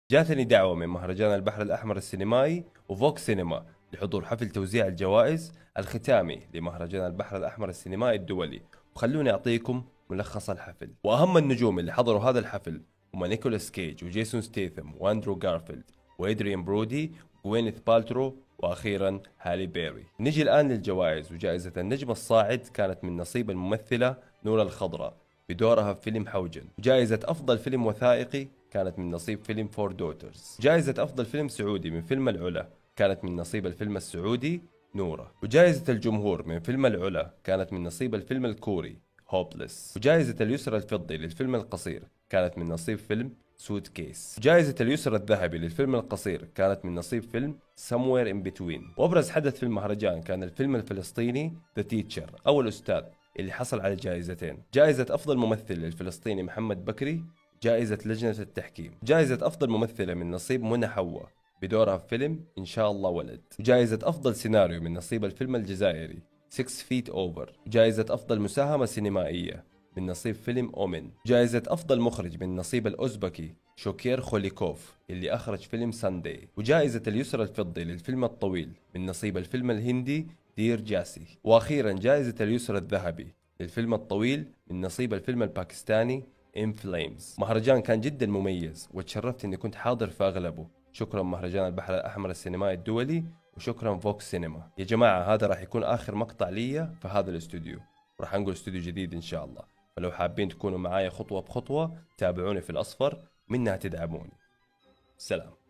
جاتني دعوة من مهرجان البحر الأحمر السينمائي وفوكس سينما لحضور حفل توزيع الجوائز الختامي لمهرجان البحر الأحمر السينمائي الدولي، وخلوني أعطيكم ملخص الحفل. وأهم النجوم اللي حضروا هذا الحفل هم نيكولاس كيج وجيسون ستيثم واندرو غارفيلد وإدريان برودي وغوينيث بالترو وأخيرا هالي بيري. نجي الآن للجوائز. وجائزة النجم الصاعد كانت من نصيب الممثلة نورا الخضراء بدورها في فيلم حوجن. وجائزة أفضل فيلم وثائقي كانت من نصيب فيلم فور دوترز. جائزة أفضل فيلم سعودي من فيلم العلا كانت من نصيب الفيلم السعودي نورة. وجائزة الجمهور من فيلم العلا كانت من نصيب الفيلم الكوري هوبلس. وجائزة اليسرى الفضي للفيلم القصير كانت من نصيب فيلم سوت كيس. جائزة اليسرى الذهبي للفيلم القصير كانت من نصيب فيلم Somewhere in Between. وأبرز حدث في المهرجان كان الفيلم الفلسطيني The Teacher أو الأستاذ، اللي حصل على جائزتين: جائزة أفضل ممثل للفلسطيني محمد بكري، جائزة لجنة التحكيم. جائزة أفضل ممثلة من نصيب منى حوا بدورها في فيلم إن شاء الله ولد. وجائزة أفضل سيناريو من نصيب الفيلم الجزائري 6 Feet Over. جائزة أفضل مساهمة سينمائية من نصيب فيلم أومن. جائزة أفضل مخرج من نصيب الأوزبكي شوكير خوليكوف اللي أخرج فيلم ساندي. وجائزة اليسرى الفضي للفيلم الطويل من نصيب الفيلم الهندي دير جاسي. وأخيرا جائزة اليسرى الذهبي للفيلم الطويل من نصيب الفيلم الباكستاني In Flames. مهرجان كان جدا مميز وتشرفت اني كنت حاضر في اغلبه. شكرا مهرجان البحر الاحمر السينمائي الدولي، وشكرا فوكس سينما. يا جماعة هذا راح يكون اخر مقطع لي في هذا الاستوديو، راح انقل استوديو جديد ان شاء الله. فلو حابين تكونوا معايا خطوة بخطوة تابعوني في الاصفر، منها تدعموني. سلام.